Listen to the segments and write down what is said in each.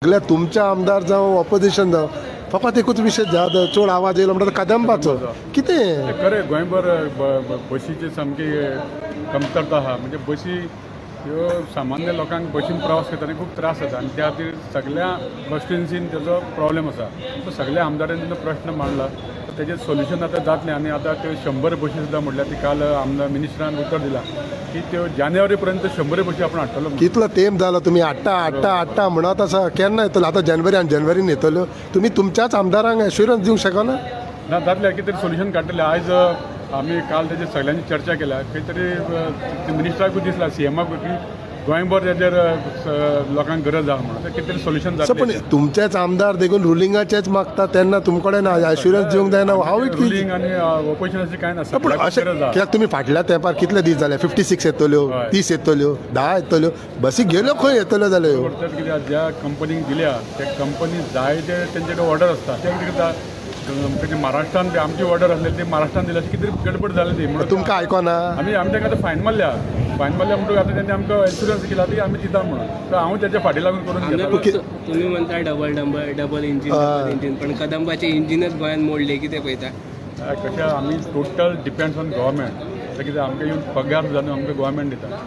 सगळ्या तुमच्या आमदार जावं ऑपोजिशन जावं फकत एकूच विशय चड आवाज येयलो म्हणटा कदंबाचो कितें खरें गोंयभर बशीची सामकी कमतरता आहा म्हणजे बशी ह्यो सामान्य लोकांक बशीन प्रवास करतना खूब त्रास जाता आनी त्या खातीर सगळ्या कॉन्स्टिट्युन्सीन तेजो प्रॉब्लेम आसा सो सगळ्या आमदारांनी प्रश्न मांडला तेजें सोल्युशन आतां जातलें आनी आतां त्यो 100 बशी सुद्दां म्हटल्यार ती काल आमदार मिनिस्टरान उतर दिला की त्यो जानेवारी पर्यंत 100 बशी आपण हाडटलो कितलो तेंप जालो तुमी हाडटा म्हणत आसा केन्ना येतलो आतां जनवरीन येतल्यो तुमी तुमच्याच आमदारांक एश्युरन्स दिवंक शकना ना जातलें कितें तरी सोल्युशन काडटलें आयज आमी काल तेजेर सगळ्यांची चर्चा केल्या खंय तरी मिनिस्टराकूय दिसला सीएमाक की गोंयभर तेजेर लोकांक गरज आहा म्हणून कितें तरी सोल्युशन जातलें पण तुमचेच आमदार देखून रुलिंगाचेच मागता तेन्ना तुमचे कडेन एश्युरन्स दिवंक जायना हांव इट रुलिंग आनी ऑपोजिशन अशें कांय ना पूण अशें कित्याक तुमी फाटल्या तेंपार कितले दीस जाले 56 येतल्यो 30 येतल्यो 10 येतल्यो बसी गेल्यो खंय येतल्यो जाल्यो कित्याक ज्या कंपनीक दिल्या त्या कंपनी जाय ते तेंचे कडेन ऑर्डर आसता ते कितें करता महाराष्ट्रान आमची ऑर्डर आसली ती महाराष्ट्रान दिली अशी कितें गडबड जाली ती म्हणून तुमकां आयकना आमी तांकां आतां फायन मारल्या म्हणटून आतां तेंनी आमकां इन्शुरन्स केला ती आमी दिता म्हणून तर हांव तेच्या फाटी लागून करून घेता तुम्ही म्हणता डबल इंजीन पण कदंबाचे इंजिनच गोंयांत मोडले कितें पळयता कशें आमी टोटल डिपेंड्स ऑन गव्हर्मेंट कितें आमकां येवन पगार जावन आमकां गव्हर्मेंट दिता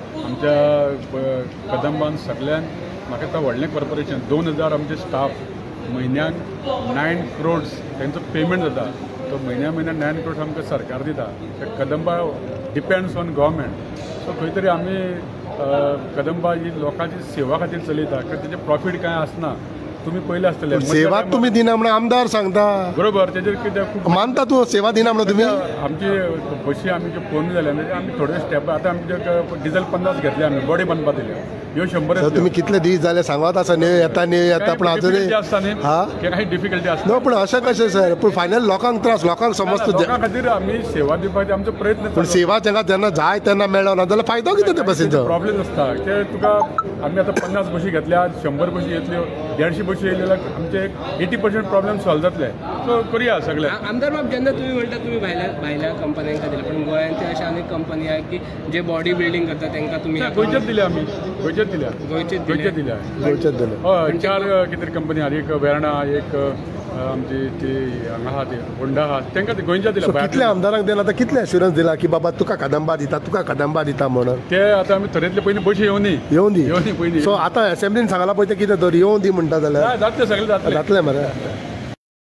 आमच्या कदंबान सगळ्यान म्हाका आतां व्हडलें कॉर्पोरेशन 2000 आमचे स्टाफ म्हयन्याक 9 crores तेंचो पेमेंट जाता तो म्हयन्या 9 crores आमकां सरकार दिता Kadamba depends on government so खंय तरी आमी कदंबा ही लोकांची सेवा खातीर चलयता कारण तेजें प्रॉफीट कांय आसना तुम्ही पयले आसतले सेवा तुम्ही दिना म्हणून आमदार सांगता बरोबर तेजेर कितें मानता तूं सेवा दिना म्हणून तुम्ही आमची बशी आमी ज्यो पोरण्यो जाल्या म्हणजे आमी थोडे स्टेप आतां आमचे डिझल 50 घेतले आमी बॉडी बांदपाक दिल्या ह्यो 100 तुम्ही कितले दीस जाले सांगत आसा न्ही येता पण अजूनय आसता न्ही काही डिफिकल्टी आसता नो पण अशें कशें सर पूण फायनल लोकांक त्रास लोकांक समजता लोकां खातीर आमी सेवा दिवपाचो आमचो प्रयत्न पूण सेवा तांकां जेन्ना जाय तेन्ना मेळना ना जाल्यार फायदो कितें त्या बसीचो प्रॉब्लेम आसता ते तुका आमी आतां 50 बशी घेतल्या 100 बशी येतल्यो 150 बशी येयल्यो जाल्यार आमचे 80% प्रॉब्लेम सॉल्व जातले सो करुया सगळे आमदार बाब जेन्ना तुमी म्हणटा तुमी भायल्या कंपन्यांक दिला पण गोंयांत अशा अनेक कंपनी आहेत की जे बॉडी बिल्डिंग करता तांकां तुमी गोंयचेच दिल्या आमी गोंयचेच दिल्या गोंयचेच दिल्या हय 4 कितें कंपनी आहा एक वेर्णा एक आमची ती हांगा आहा ती होंडा आहा तांकां ती गोंयच्या दिल्या कितल्या आमदारांक दिला आतां कितले एश्युरन्स दिला की बाबा तुका कदंबा दिता म्हणून ते आतां आमी थरयतले पयलीं बशी येवं दी पयलीं सो आतां असेंब्लीन सांगला पळय ते कितें तर येवं दी म्हणटा जाल्यार जातले सगळे जातले मरे